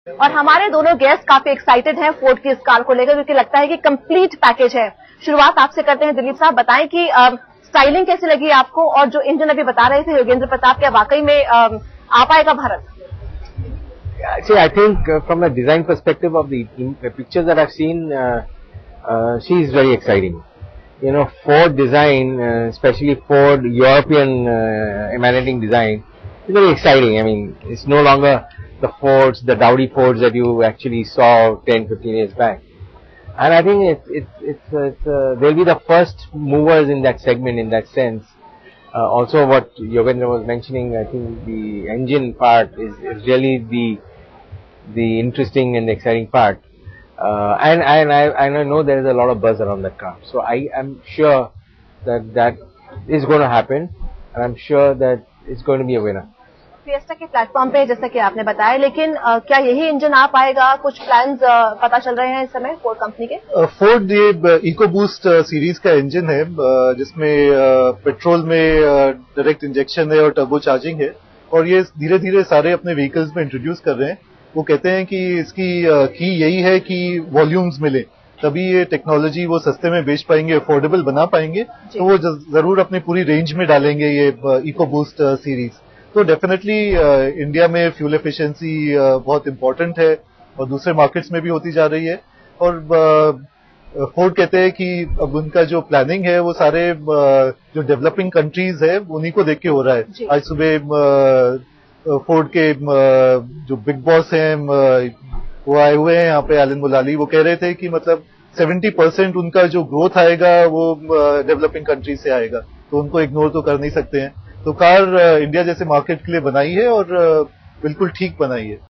और हमारे दोनों गेस्ट काफी एक्साइटेड हैं फोर्ड की इस कार को लेकर, क्योंकि लगता है कि कंप्लीट पैकेज है। शुरुआत आपसे करते हैं दिलीप साहब, बताएं कि स्टाइलिंग कैसी लगी आपको, और जो इंजन अभी बता रहे थे योगेंद्र प्रताप, क्या वाकई में आ पाएगा Bharat? See, I think from a design perspective of the pictures that I've seen, she is very exciting. You know, Ford design, especially Ford European emanating design, is very exciting. I mean, it's no longer the Fords, the dowdy Fords that you actually saw 10, 15 years back. And I think they'll be the first movers in that segment, in that sense. Also, what Yogendra was mentioning, I think the engine part is really the interesting and exciting part. And I know there is a lot of buzz around that car. So I am sure that is going to happen, and I'm sure that it's going to be a winner. Fiesta के platform पे जैसा कि आपने बताया, लेकिन क्या यही engine आ पाएगा? कुछ प्लान्स पता चल रहे हैं इस समय फोर्ड कंपनी के? फोर्ड ये इको बूस्ट सीरीज का इंजन है, जिसमें पेट्रोल में डायरेक्ट इंजेक्शन है और टर्बो चार्जिंग है, और ये धीरे धीरे सारे अपने व्हीकल्स में इंट्रोड्यूस कर रहे हैं। वो कहते हैं कि इसकी की यही है कि वॉल्यूम्स मिले, तभी ये टेक्नोलॉजी वो सस्ते में बेच पाएंगे, अफोर्डेबल बना पाएंगे। तो वो जरूर अपनी पूरी रेंज में डालेंगे ये इको बूस्ट सीरीज। तो डेफिनेटली इंडिया में फ्यूल एफिशिएंसी बहुत इंपॉर्टेंट है और दूसरे मार्केट्स में भी होती जा रही है। और फोर्ड कहते हैं कि अब उनका जो प्लानिंग है वो सारे जो डेवलपिंग कंट्रीज है उन्हीं को देख के हो रहा है। आज सुबह फोर्ड के जो बिग बॉस हैं वो आए हुए हैं यहाँ पे, एलन मुलाली, वो कह रहे थे कि मतलब 70% उनका जो ग्रोथ आएगा वो डेवलपिंग कंट्री से आएगा, तो उनको इग्नोर तो कर नहीं सकते हैं। तो कार इंडिया जैसे मार्केट के लिए बनाई है और बिल्कुल ठीक बनाई है।